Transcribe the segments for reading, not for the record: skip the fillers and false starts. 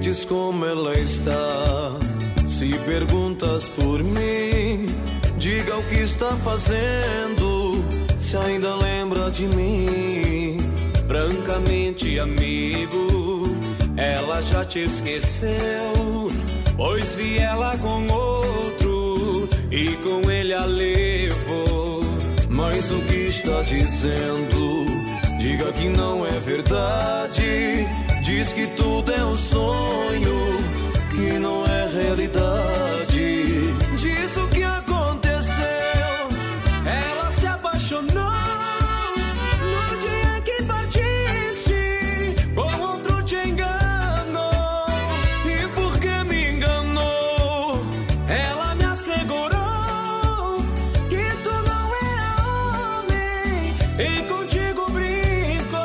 perguntes como ela está. Se perguntas por mim, diga o que está fazendo, se ainda lembra de mim. Francamente, amigo, ela já te esqueceu, pois vi ela com outro e com ele a levou. Mas o que está dizendo? Diga que não é verdade. Diz que tudo é um sonho, que não é realidade. Diz o que aconteceu. Ela se apaixonou no dia que partiste, com outro te enganou. E porque me enganou, ela me assegurou que tu não era homem e contigo brincou.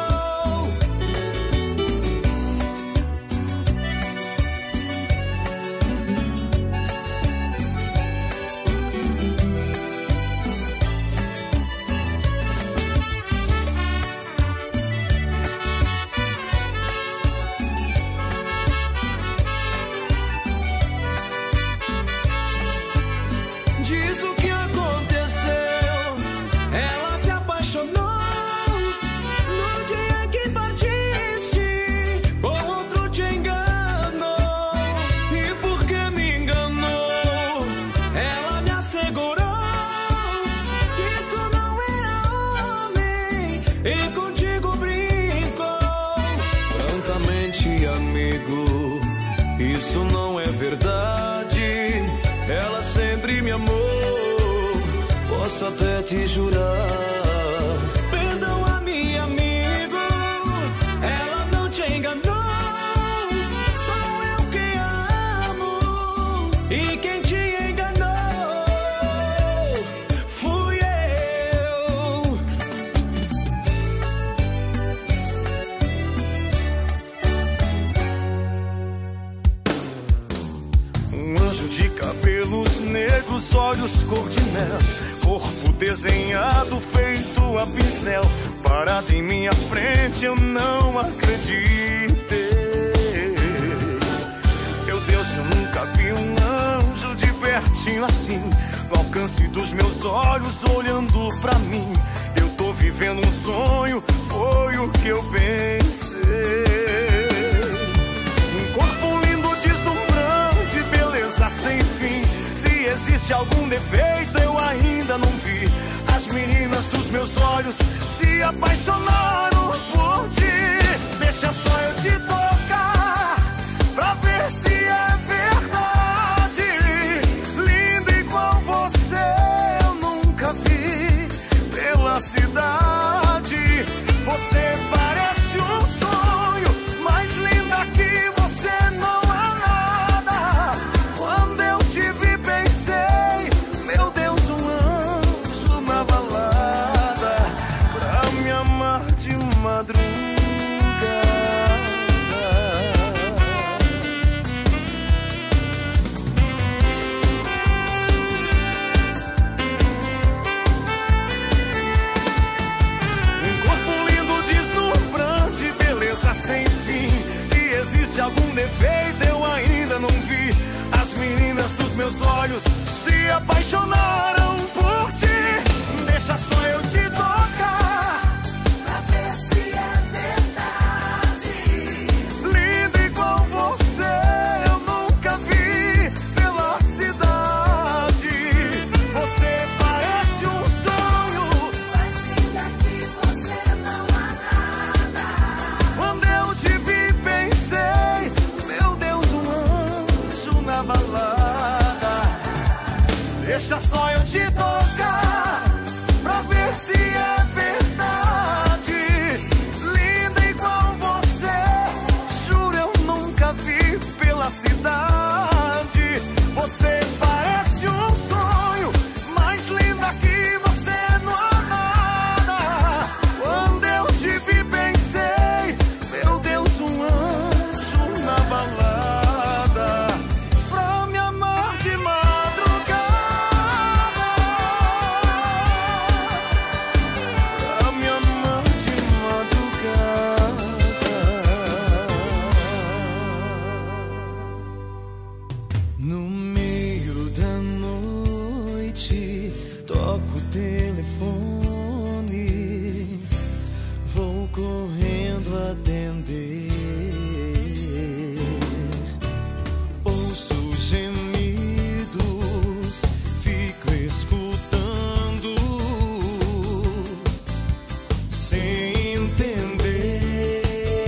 Diz o que aconteceu. Ela se apaixonou no dia que partiste, com outro te enganou. E porque me enganou, ela me assegurou que tu não era homem e contigo brincou. Francamente, amigo, isso não é verdade. Ela sempre me amou, posso até te jurar. Perdoa-me, amigo, ela não te enganou. Sou eu que a amo, e quem te enganou fui eu. Um anjo de cabelos negros, olhos cor de mel, corpo desenhado feito a pincel, parado em minha frente, eu não acreditei. Meu Deus, eu nunca vi um anjo de pertinho assim, no alcance dos meus olhos, olhando pra mim. Eu tô vivendo um sonho, foi o que eu pensei. Um corpo lindo, deslumbrante, beleza sem fim. Se existe algum defeito, eu ainda não vi. As meninas dos meus olhos se apaixonaram por ti. Deixa só eu te tocar, pra ver se é verdade. Linda igual você eu nunca vi pela cidade. Você parece um sonho, mais linda que você não há nada. Quando eu te vi pensei, meu Deus, um anjo na balada, pra me amar de madrugada. Sem fim, se existe algum defeito eu ainda não vi. As meninas dos meus olhos se apaixonaram por ti. Deixa só eu te tocar, pra ver se é verdade. Linda igual você eu nunca vi pela cidade. Você parece um sonho, mais linda que você não há nada. Quando eu te vi pensei, meu Deus, um anjo na balada. Deixa só eu te tocar, pra ver se é verdade. Linda igual você, juro eu nunca vi pela cidade. Você parece um sonho, mais linda que você não há nada. Quando eu te vi pensei, meu Deus, um anjo na balada, pra me amar de madrugada. Pra me amar de madrugada. No meio da noite, toco o telefone, vou correndo atender. Ouço gemidos, fico escutando, sem entender.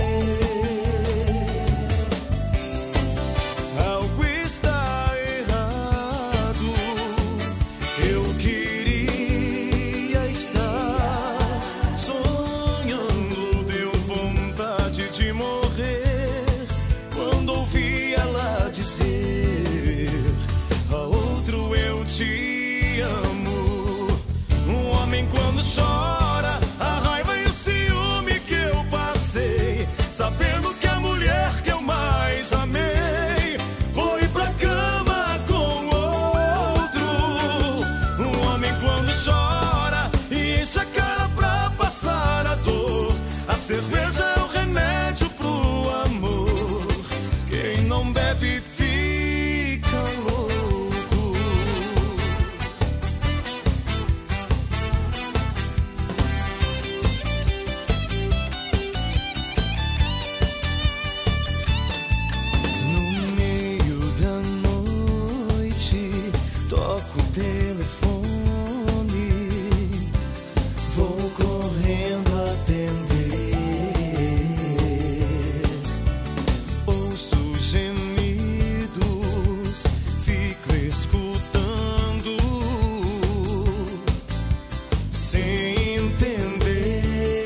Algo está errado. Eu queria estar sonhando, deu vontade de morrer quando ouvi ela dizer a outro eu te amo. Um homem quando chora, a raiva e o ciúme que eu passei, sabendo que a mulher que eu mais amei foi pra cama com outro. Um homem quando chora e enche a cara pra passar a dor, a cerveja é o remédio pro amor. Quem não bebe fica louco. No meio da noite, toco o telefone, vou correndo atender. Ouço gemidos, fico escutando, sem entender.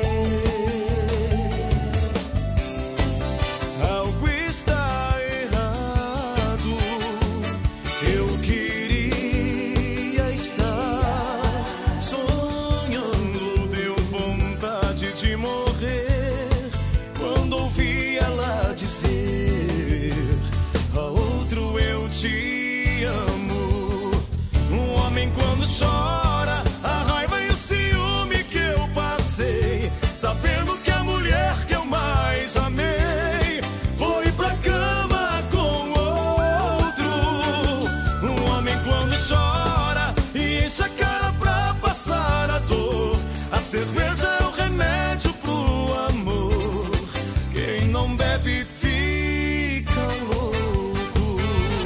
Algo está errado. Eu queria estar sonhando, deu vontade de morrer quando ouvi ela dizer a outro eu te amo. Um homem quando chora, a raiva e o ciúme que eu passei, sabendo que a mulher que eu mais amei foi pra cama com outro. Um homem quando chora e enche a cara pra passar a dor, a cerveja é o remédio pro amor. Quem não bebe fica louco.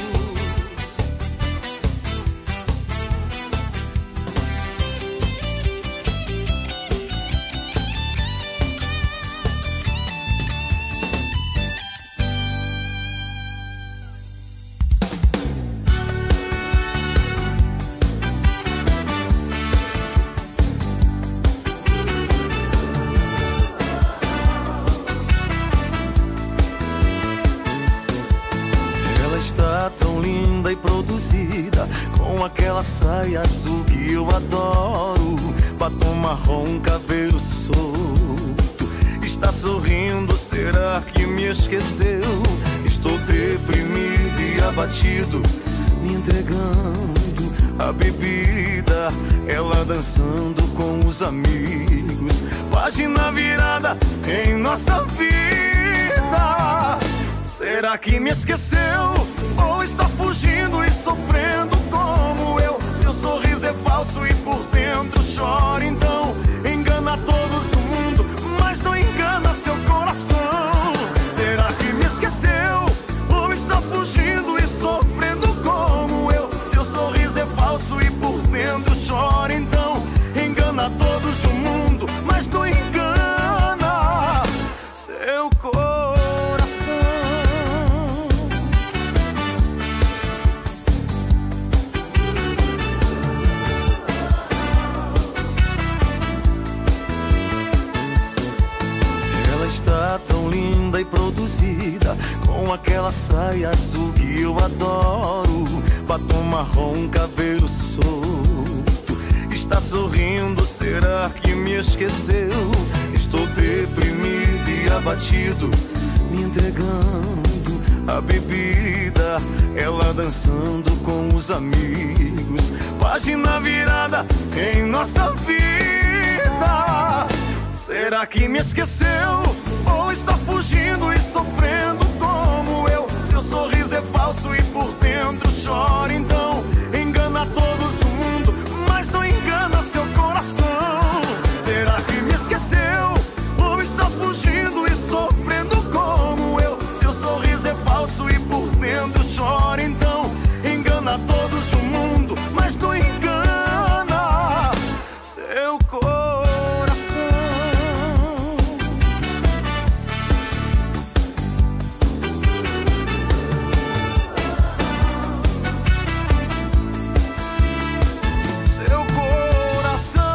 Ela está tão linda e produzida, com aquela saia azul que eu adoro, batom marrom, cabelo solto. Está sorrindo, será que me esqueceu? Estou deprimido e abatido, me entregando a bebida, ela dançando com os amigos. Página virada em nossa vida. Será que me esqueceu? Ou está fugindo e sofrendo como eu? Seu sorriso é falso e por dentro chora. Então engana todos o mundo, mas não engana seu coração. Será que me esqueceu? Ou está fugindo e sofrendo como eu? Seu sorriso é falso e por dentro chora. Então engana todos o mundo, mas não engana seu coração. Está tão linda e produzida, com aquela saia azul que eu adoro, batom marrom, cabelo solto. Está sorrindo, será que me esqueceu? Estou deprimido e abatido, me entregando a bebida, ela dançando com os amigos. Página virada em nossa vida. Será que me esqueceu? Ou está fugindo e sofrendo como eu? Seu sorriso é falso e por dentro dentro chora. Então engana todos o mundo, mas não engana seu coração. Será que me esqueceu? Ou está fugindo e sofrendo como eu? Seu sorriso é falso e por dentro chora. Então engana todos o mundo, mas não engana seu coração. Seu coração.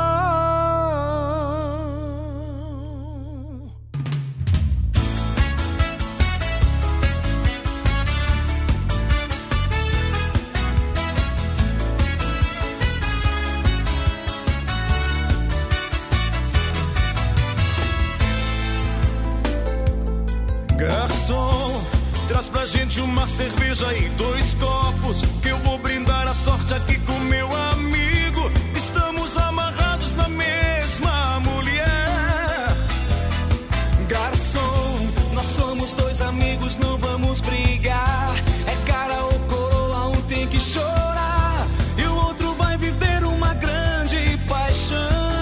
Garçom, traz pra gente uma cerveja e 2 copos, que eu vou brindar a sorte aqui com meu amigo. Estamos amarrados na mesma mulher. Garçom, nós somos 2 amigos, não vamos brigar. É cara ou coroa, um tem que chorar e o outro vai viver uma grande paixão.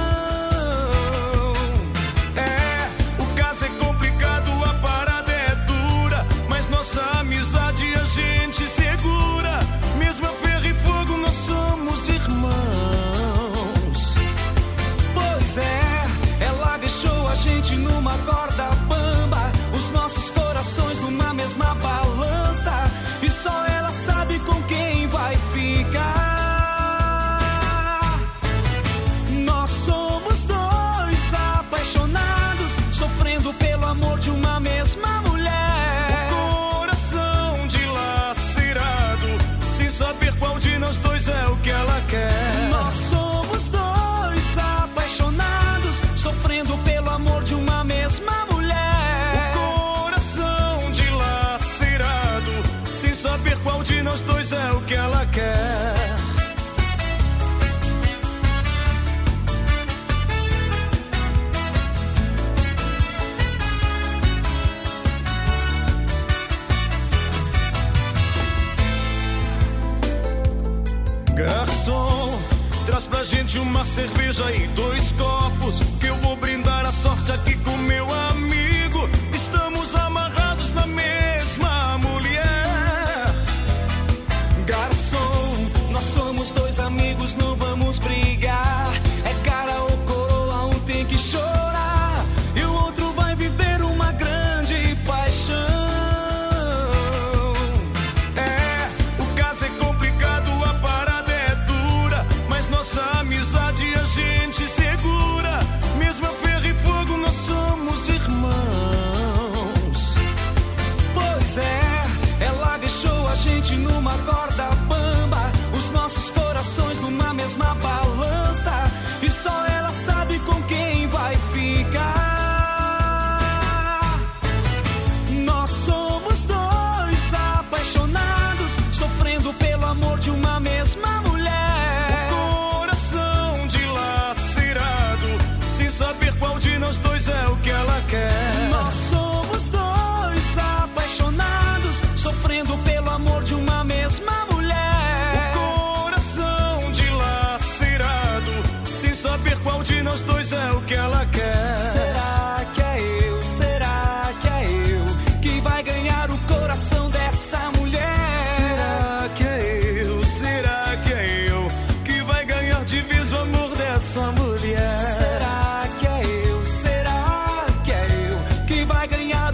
O caso é complicado, a parada é dura, mas nossa amizade a gente segura. Mesmo a ferro e fogo, nós somos irmãos. Pois é, ela deixou a gente numa corda bamba, os nossos corações numa mesma balança, e só ela sabe com quem vai ficar. Nós somos 2 apaixonados, sofrendo pelo amor de uma mesma mulher. O coração dilacerado, sem saber qual de nós 2 é o que ela quer. Nós somos 2 apaixonados, sofrendo pelo amor de uma mesma mulher. O coração dilacerado, sem saber qual de nós 2 é o que ela quer. Garçom, traz pra gente uma cerveja e 2 copos, que eu vou brindar a sorte aqui com meu amigo. Estamos amarrados na mesma mulher. Garçom, nós somos 2 amigos, não vamos brigar. É cara ou coroa, um tem que chorar e o outro vai viver uma grande paixão. O caso é complicado, a parada é dura, mas nossa amizade a gente segura. Mesmo a ferro e fogo, nós somos irmãos. Pois é, ela deixou a gente numa corda bamba, os nossos corações numa mesma balança, e só ela sabe com quem vai ficar. Nós somos 2 apaixonados, sofrendo pelo amor de uma mesma mulher. O coração dilacerado, sem saber qual de nós 2 é o que ela quer. Nós somos 2 apaixonados, sofrendo pelo amor de uma mesma mulher. O coração dilacerado, sem saber qual de nós 2 é o que ela quer. Será que é eu? Será que é eu que vai ganhar o coração dessa mulher? Será que é eu? Será que é eu que vai ganhar de vez o amor dessa mulher? Será que é eu? Será que é eu que vai ganhar